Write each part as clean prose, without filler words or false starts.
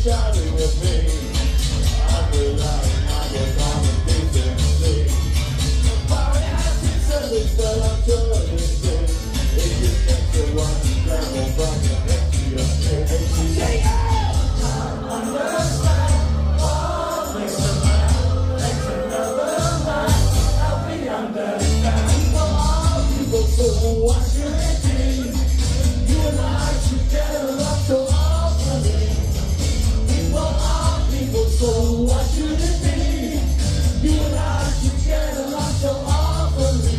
shouting at me. I realize now you're coming decently. Nobody has to say this, but I'm sure it is. It just takes a while to travel from your head to your head. Say yeah! Understand. Oh, makes a man, makes another man. Help me understand. For all people, so what should it be? You and I should get along so awfully. For all people, so what should it be? You and I should get along so awfully.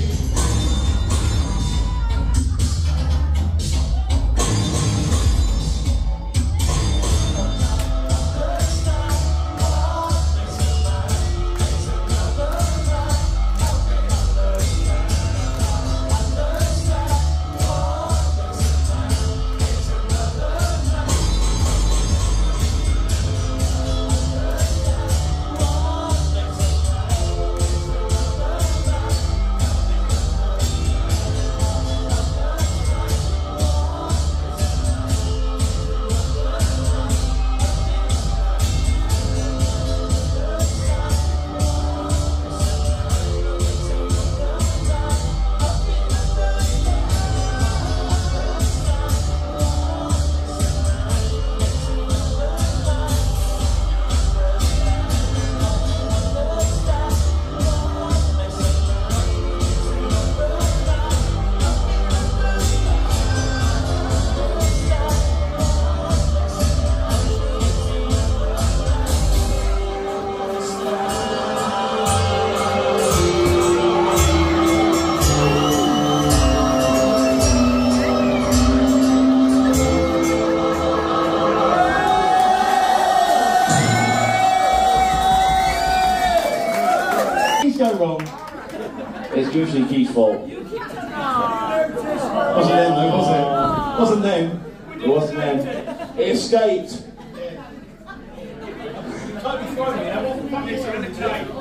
Go wrong. It's usually Keith's fault. Wasn't them though, was it? Wasn't them. It wasn't them. It escaped. You can't be throwing me, I wasn't